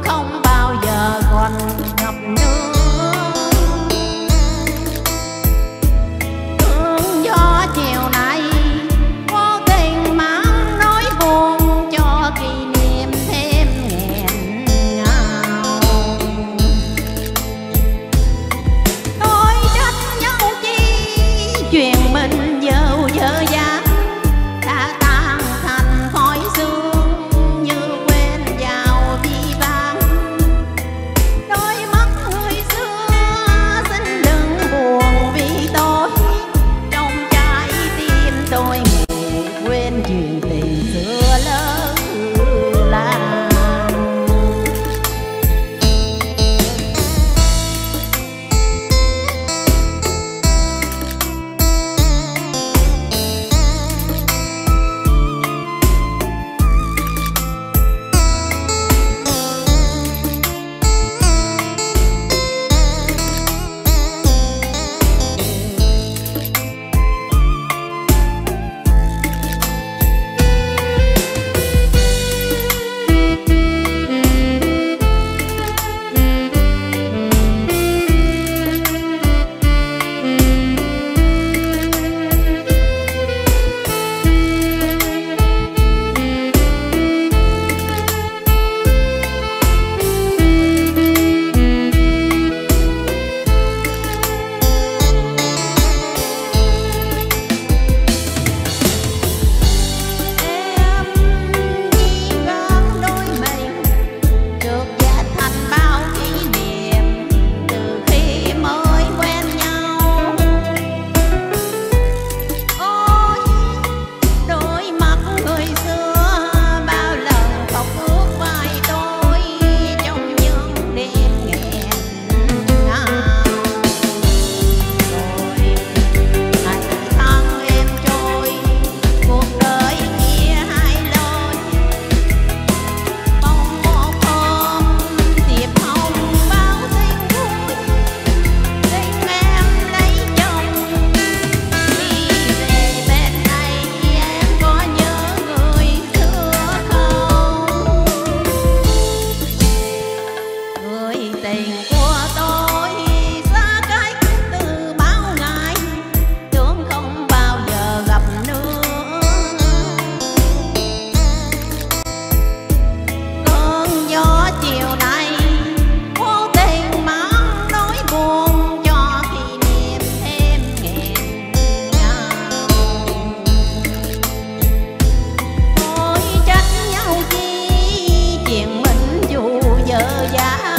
không bao giờ còn gặp nữa. Thương gió chiều nay vô tình mang nỗi buồn cho kỷ niệm thêm nghẹn ngào. Tôi trách nhau chi chuyện mình dâu dơ dáng đã tan thành khói sương như quên vào vi vang. Đôi mắt người xưa xin đừng buồn vì tôi, trong trái tim tôi ngủ quên chuyện tình xưa lỡ làng. Tình của tôi xa cách từ bao ngày, tưởng không bao giờ gặp nữa. Cơn gió chiều nay vô tình mang nỗi buồn cho kỷ niệm thêm nghẹn ngào. Tôi trách nhau chi chuyện mình dù dở dang